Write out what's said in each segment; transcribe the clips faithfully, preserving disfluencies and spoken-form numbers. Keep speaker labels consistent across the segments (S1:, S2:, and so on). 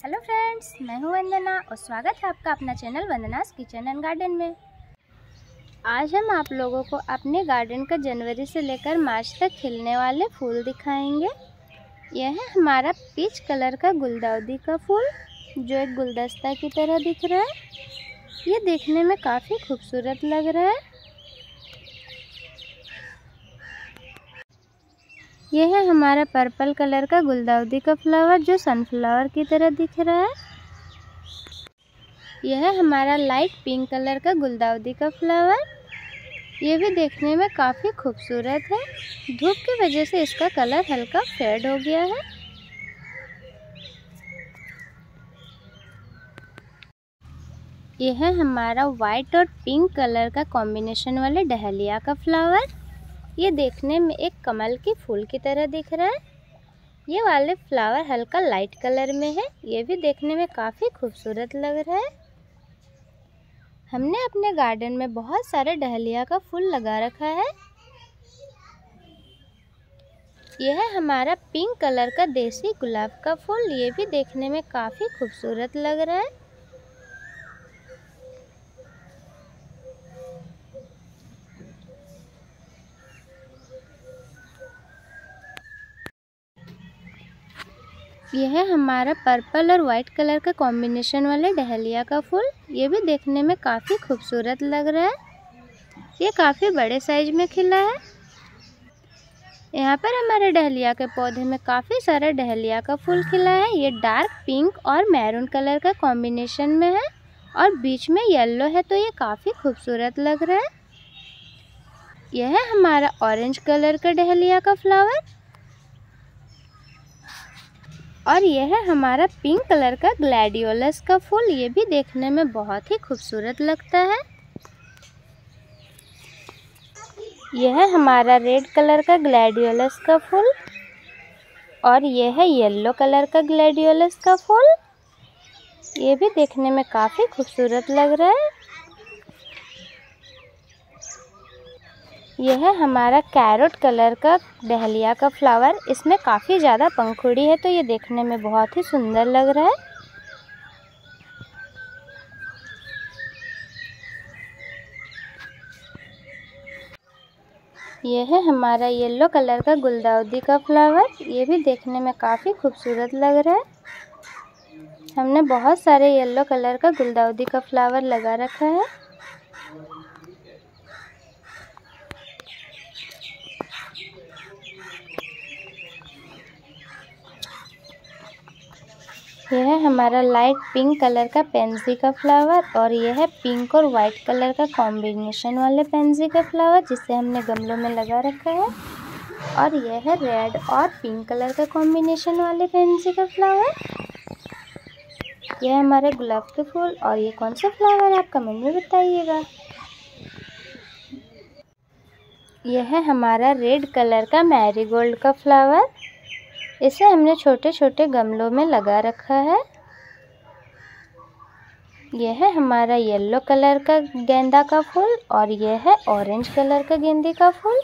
S1: Hello friends, मैं हूं वंदना और स्वागत है आपका अपना channel Vandana's kitchen and garden में। आज हम आप लोगों को अपने गार्डन का जनवरी से लेकर मार्च तक खिलने वाले फूल दिखाएंगे। यह है हमारा पीच कलर का गुलदाउदी का फूल जो एक गुलदस्ता की तरह दिख रहा है। ये देखने में काफ़ी खूबसूरत लग रहा है। यह है हमारा पर्पल कलर का गुलदाउदी का फ्लावर जो सनफ्लावर की तरह दिख रहा है। यह है हमारा लाइट पिंक कलर का गुलदाउदी का फ्लावर। ये भी देखने में काफ़ी खूबसूरत है। धूप की वजह से इसका कलर हल्का फेड हो गया है। यह है हमारा वाइट और पिंक कलर का कॉम्बिनेशन वाले डहलिया का फ्लावर। ये देखने में एक कमल के फूल की तरह दिख रहा है। ये वाले फ्लावर हल्का लाइट कलर में है। ये भी देखने में काफ़ी खूबसूरत लग रहा है। हमने अपने गार्डन में बहुत सारे डहलिया का फूल लगा रखा है। यह है हमारा पिंक कलर का देसी गुलाब का फूल। ये भी देखने में काफ़ी खूबसूरत लग रहा है। यह है हमारा पर्पल और वाइट कलर का कॉम्बिनेशन वाले डहलिया का फूल। ये भी देखने में काफ़ी खूबसूरत लग रहा है। ये काफ़ी बड़े साइज में खिला है। यहाँ पर हमारे डहलिया के पौधे में काफ़ी सारा डहलिया का फूल खिला है। ये डार्क पिंक और मैरून कलर का कॉम्बिनेशन में है और बीच में येलो है, तो ये काफ़ी खूबसूरत लग रहा है। यह है हमारा ऑरेंज कलर का डहलिया का फ्लावर और यह है हमारा पिंक कलर का ग्लैडियोलस का फूल। ये भी देखने में बहुत ही खूबसूरत लगता है। यह है हमारा रेड कलर का ग्लैडियोलस का फूल और यह है येलो कलर का ग्लैडियोलस का फूल। ये भी देखने में काफ़ी खूबसूरत लग रहा है। यह है हमारा कैरोट कलर का डहलिया का फ्लावर। इसमें काफ़ी ज़्यादा पंखुड़ी है, तो ये देखने में बहुत ही सुंदर लग रहा है। यह है हमारा येलो कलर का गुलदाउदी का फ्लावर। ये भी देखने में काफ़ी खूबसूरत लग रहा है। हमने बहुत सारे येलो कलर का गुलदाउदी का फ्लावर लगा रखा है। यह है हमारा लाइट पिंक कलर का पेंसी का फ्लावर और यह है पिंक और वाइट कलर का कॉम्बिनेशन वाले पेंसी का फ्लावर जिसे हमने गमलों में लगा रखा है। और यह है रेड और पिंक कलर का कॉम्बिनेशन वाले पेंसी का फ्लावर। यह है हमारे गुलाब के फूल और ये कौन सा फ्लावर है आप कमेंट में बताइएगा। यह है हमारा रेड कलर का मैरीगोल्ड का फ्लावर। इसे हमने छोटे छोटे गमलों में लगा रखा है। यह है हमारा येलो कलर का गेंदा का फूल और यह है ऑरेंज कलर का गेंदे का फूल।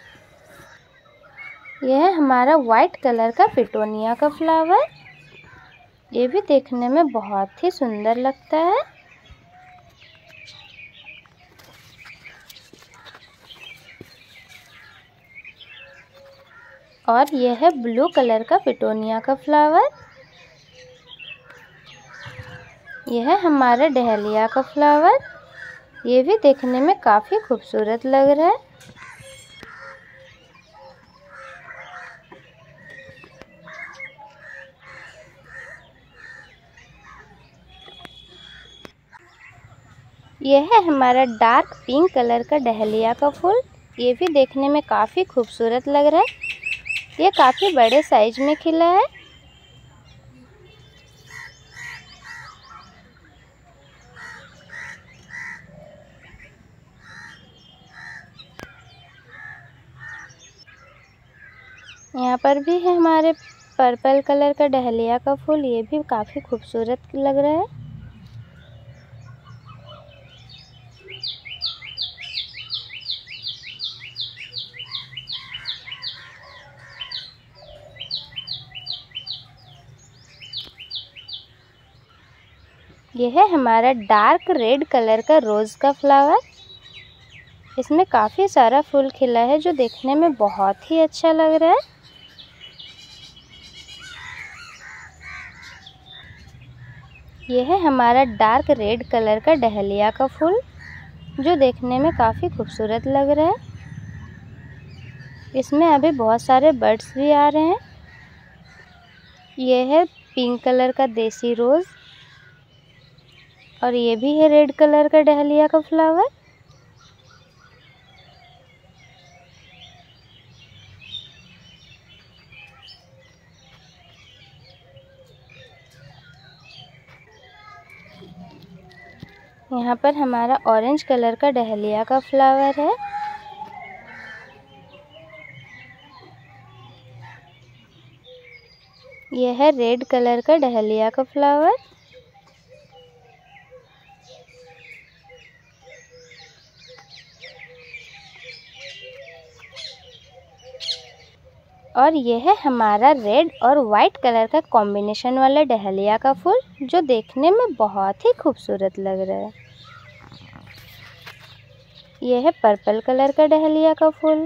S1: यह है हमारा वाइट कलर का पिटोनिया का फ्लावर। ये भी देखने में बहुत ही सुंदर लगता है। और यह है ब्लू कलर का पिटोनिया का फ्लावर। यह है हमारा डहलिया का फ्लावर। ये भी देखने में काफ़ी खूबसूरत लग रहा है। यह है हमारा डार्क पिंक कलर का डहलिया का फूल। ये भी देखने में काफ़ी खूबसूरत लग रहा है। ये काफ़ी बड़े साइज में खिला है। यहाँ पर भी है हमारे पर्पल कलर का डहलिया का फूल। ये भी काफ़ी खूबसूरत लग रहा है। यह है हमारा डार्क रेड कलर का रोज़ का फ्लावर। इसमें काफ़ी सारा फूल खिला है जो देखने में बहुत ही अच्छा लग रहा है। यह है हमारा डार्क रेड कलर का डहलिया का फूल जो देखने में काफ़ी खूबसूरत लग रहा है। इसमें अभी बहुत सारे बड्स भी आ रहे हैं। यह है पिंक कलर का देसी रोज़ और ये भी है रेड कलर का डहलिया का फ्लावर। यहाँ पर हमारा ऑरेंज कलर का डहलिया का फ्लावर है। यह है रेड कलर का डहलिया का फ्लावर। और यह है हमारा रेड और वाइट कलर का कॉम्बिनेशन वाला डहलिया का फूल जो देखने में बहुत ही खूबसूरत लग रहा है। यह है पर्पल कलर का डहलिया का फूल।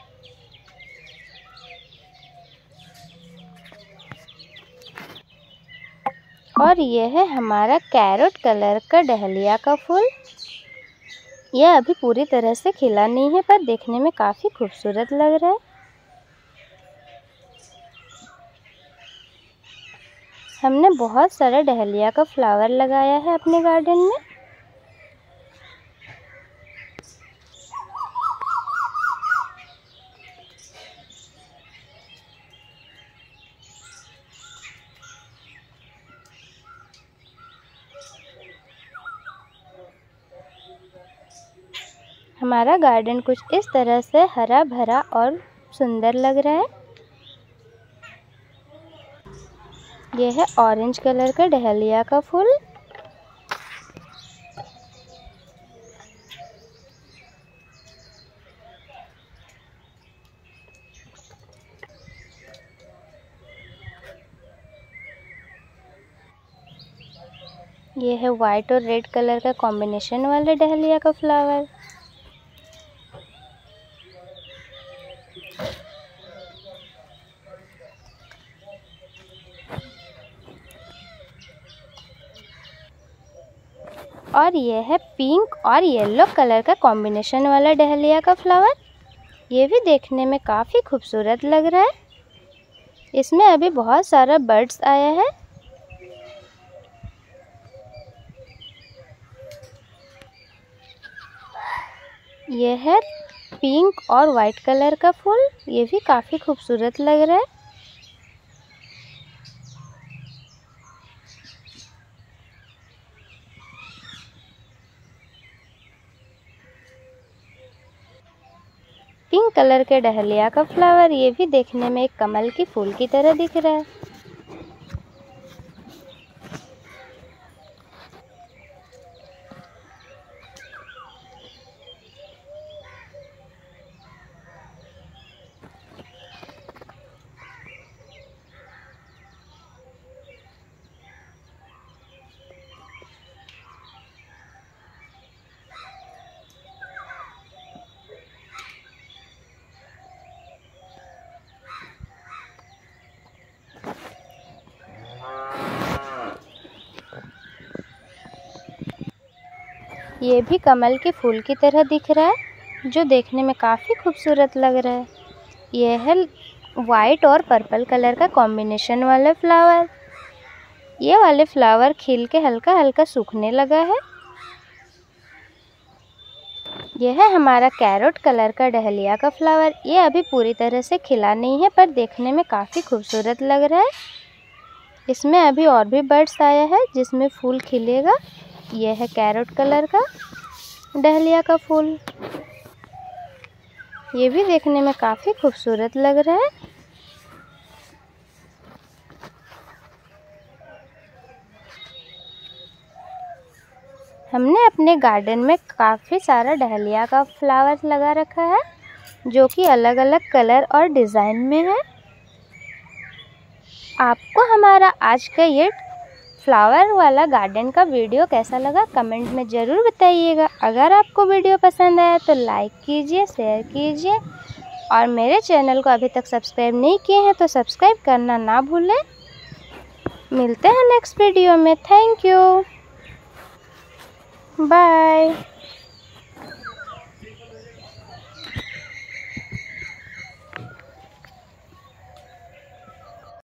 S1: और यह है हमारा कैरोट कलर का डहलिया का फूल। यह अभी पूरी तरह से खिला नहीं है पर देखने में काफ़ी खूबसूरत लग रहा है। हमने बहुत सारा डहलिया का फ्लावर लगाया है अपने गार्डन में। हमारा गार्डन कुछ इस तरह से हरा भरा और सुंदर लग रहा है। यह है ऑरेंज कलर का डहलिया का फूल। यह है वाइट और रेड कलर का कॉम्बिनेशन वाला डहलिया का फ्लावर। और यह है पिंक और येलो कलर का कॉम्बिनेशन वाला डहलिया का फ्लावर। ये भी देखने में काफ़ी खूबसूरत लग रहा है। इसमें अभी बहुत सारा बड्स आया है। यह है पिंक और वाइट कलर का फूल। ये भी काफ़ी खूबसूरत लग रहा है। पिंक कलर के डहलिया का फ्लावर। ये भी देखने में एक कमल की फूल की तरह दिख रहा है। ये भी कमल के फूल की तरह दिख रहा है जो देखने में काफ़ी खूबसूरत लग रहा है। यह है वाइट और पर्पल कलर का कॉम्बिनेशन वाला फ्लावर। ये वाले फ्लावर खिल के हल्का हल्का सूखने लगा है। यह है हमारा कैरोट कलर का डहलिया का फ्लावर। ये अभी पूरी तरह से खिला नहीं है पर देखने में काफ़ी खूबसूरत लग रहा है। इसमें अभी और भी बड्स आया है जिसमें फूल खिलेगा। यह है कैरोट कलर का डहलिया का फूल। ये भी देखने में काफ़ी खूबसूरत लग रहा है। हमने अपने गार्डन में काफ़ी सारा डहलिया का फ्लावर लगा रखा है जो कि अलग अलग कलर और डिज़ाइन में है। आपको हमारा आज का ये फ्लावर वाला गार्डन का वीडियो कैसा लगा कमेंट में ज़रूर बताइएगा। अगर आपको वीडियो पसंद आया तो लाइक कीजिए, शेयर कीजिए और मेरे चैनल को अभी तक सब्सक्राइब नहीं किए हैं तो सब्सक्राइब करना ना भूलें। मिलते हैं नेक्स्ट वीडियो में। Thank you, bye.